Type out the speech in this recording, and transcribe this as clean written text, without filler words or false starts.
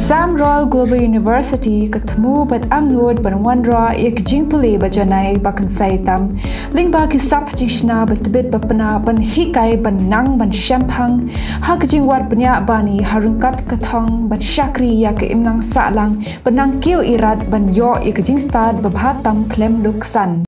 Assam Royal Global University ketemu bat angnod banwanra ek jingpuli bajanai bakan saitam lingba ki sap jingshna betbit bapna ban hikai ban nang ban shampang hak jingwar bnya bani harungkat kathong ban shakri yak imnang salang banang kiu irat ban yo ek jingstad babhatam klem luksan